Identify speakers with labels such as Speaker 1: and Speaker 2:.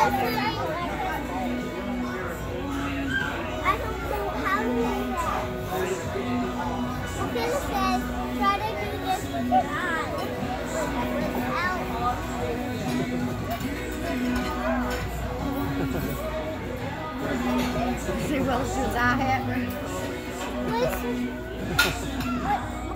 Speaker 1: don't know how to do that. Okay, it says try to do this with your eyes. Without.
Speaker 2: See Wilson's eye hat.
Speaker 1: What?